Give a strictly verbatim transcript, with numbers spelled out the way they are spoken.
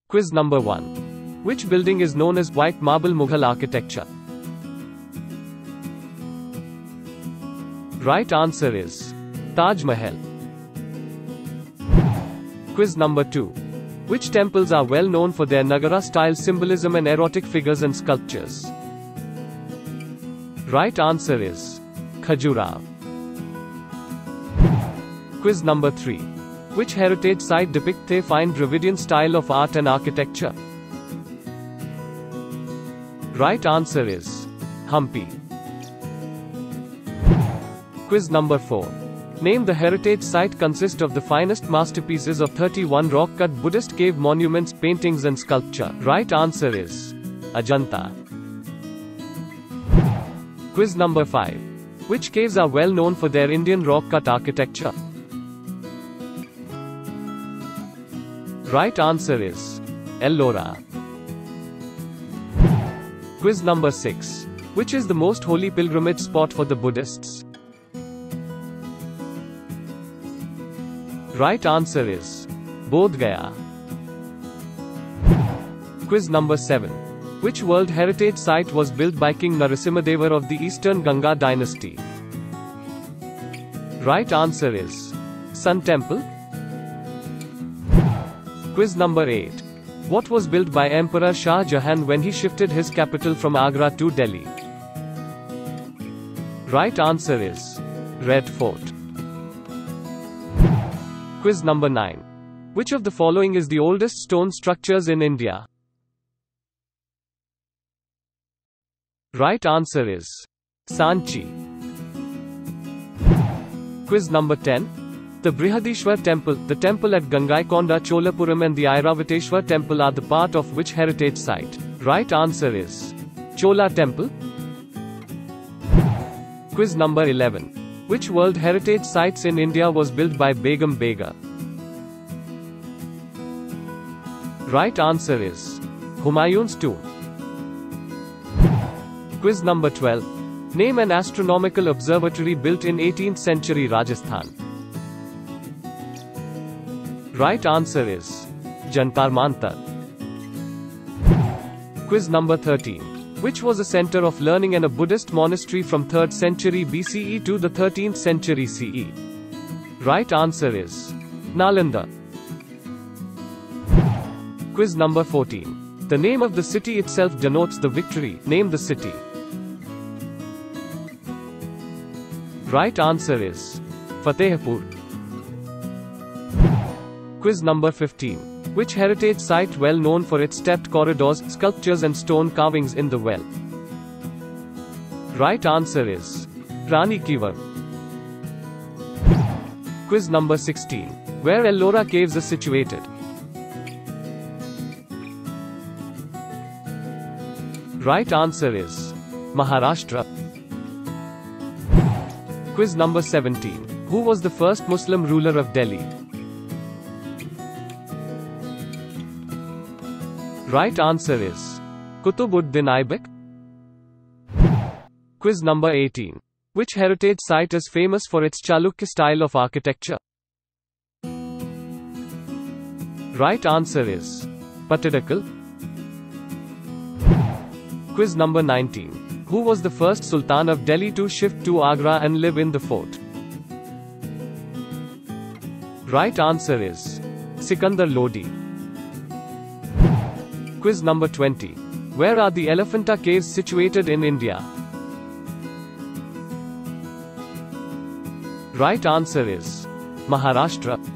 Quiz number one. Which building is known as white marble Mughal architecture? Right answer is Taj Mahal. Quiz number two. Which temples are well known for their Nagara-style symbolism and erotic figures and sculptures? Right answer is Khajuraho. Quiz number three. Which heritage site depicts a fine Dravidian style of art and architecture? Right answer is Hampi. Quiz number four. Name the heritage site consists of the finest masterpieces of thirty-one rock-cut Buddhist cave monuments, paintings and sculpture. Right answer is Ajanta. Quiz number five. Which caves are well known for their Indian rock-cut architecture? Right answer is Ellora. Quiz number six. Which is the most holy pilgrimage spot for the Buddhists? Right answer is Bodh Gaya. Quiz number seven. Which World Heritage Site was built by King Narasimhadevar of the Eastern Ganga dynasty? Right answer is Sun Temple. Quiz number eight. What was built by Emperor Shah Jahan when he shifted his capital from Agra to Delhi? Right answer is Red Fort. Quiz number nine. Which of the following is the oldest stone structures in India? Right answer is Sanchi. Quiz number ten. The Brihadishwar Temple, the temple at Gangaikonda Cholapuram and the Airavateshwar Temple are the part of which heritage site? Right answer is Chola Temple. Quiz number eleven. Which World Heritage Sites in India was built by Begum Bega? Right answer is Humayun's tomb. Quiz number twelve. Name an astronomical observatory built in eighteenth century Rajasthan. Right answer is Jantar Mantar. Quiz number thirteen. Which was a center of learning and a Buddhist monastery from third century B C E to the thirteenth century C E? Right answer is Nalanda. Quiz number fourteen. The name of the city itself denotes the victory. Name the city. Right answer is Fatehpur. Quiz number fifteen. Which heritage site well known for its stepped corridors, sculptures and stone carvings in the well? Right answer is Rani Ki Vav. Quiz number sixteen. Where Ellora Caves are situated? Right answer is Maharashtra. Quiz number seventeen. Who was the first Muslim ruler of Delhi? Right answer is Qutbuddin Aibak. Quiz number eighteen. Which heritage site is famous for its Chalukya style of architecture? Right answer is Pattadakal. Quiz number nineteen. Who was the first Sultan of Delhi to shift to Agra and live in the fort? Right answer is Sikandar Lodi. Quiz number twenty. Where are the Elephanta Caves situated in India? Right answer is Maharashtra.